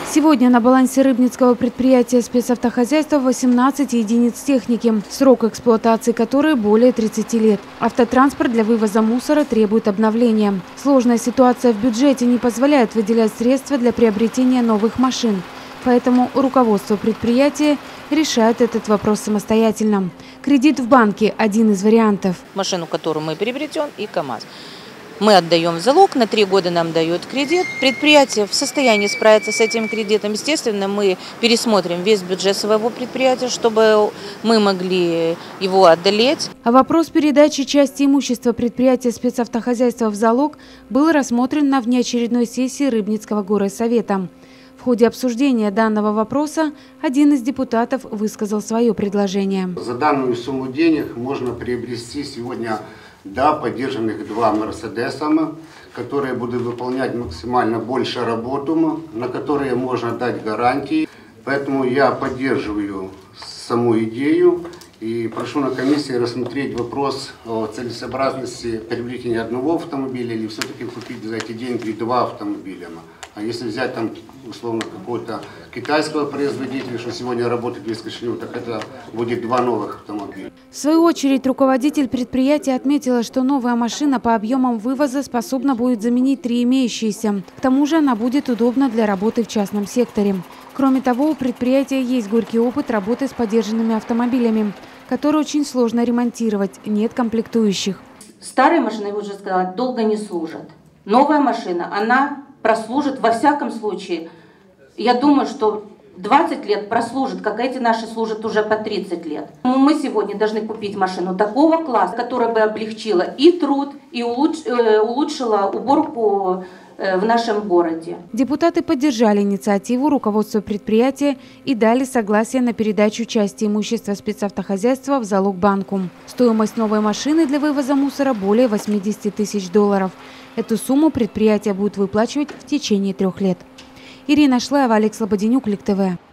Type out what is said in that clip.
Сегодня на балансе рыбницкого предприятия спецавтохозяйства 18 единиц техники, срок эксплуатации которой более 30 лет. Автотранспорт для вывоза мусора требует обновления. Сложная ситуация в бюджете не позволяет выделять средства для приобретения новых машин. Поэтому руководство предприятия решает этот вопрос самостоятельно. Кредит в банке – один из вариантов. Машину, которую мы приобретем, и КАМАЗ. Мы отдаем в залог, на 3 года нам дают кредит. Предприятие в состоянии справиться с этим кредитом. Естественно, мы пересмотрим весь бюджет своего предприятия, чтобы мы могли его одолеть. А вопрос передачи части имущества предприятия спецавтохозяйства в залог был рассмотрен на внеочередной сессии Рыбницкого горсовета. В ходе обсуждения данного вопроса один из депутатов высказал свое предложение. За данную сумму денег можно приобрести сегодня поддержанных 2 Мерседеса, которые будут выполнять максимально больше работу, на которые можно дать гарантии. Поэтому я поддерживаю саму идею и прошу на комиссии рассмотреть вопрос о целесообразности приобретения одного автомобиля или все-таки купить за эти деньги 2 автомобиля. А если взять там условно какого-то китайского производителя, что сегодня работает без Кишинева, так это будет 2 новых автомобиля. В свою очередь руководитель предприятия отметила, что новая машина по объемам вывоза способна будет заменить 3 имеющиеся. К тому же она будет удобна для работы в частном секторе. Кроме того, у предприятия есть горький опыт работы с подержанными автомобилями, которые очень сложно ремонтировать, нет комплектующих. Старые машины, я уже сказала, долго не служат. Новая машина, она прослужит во всяком случае, я думаю, что 20 лет прослужит, как эти наши служат уже по 30 лет. Мы сегодня должны купить машину такого класса, которая бы облегчила и труд, и улучшила уборку в нашем городе. Депутаты поддержали инициативу руководства предприятия и дали согласие на передачу части имущества спецавтохозяйства в залог банку. Стоимость новой машины для вывоза мусора более $80 тысяч. Эту сумму предприятие будет выплачивать в течение 3 лет. Ирина Шлаева, Алекс Лободенюк, Лик ТВ.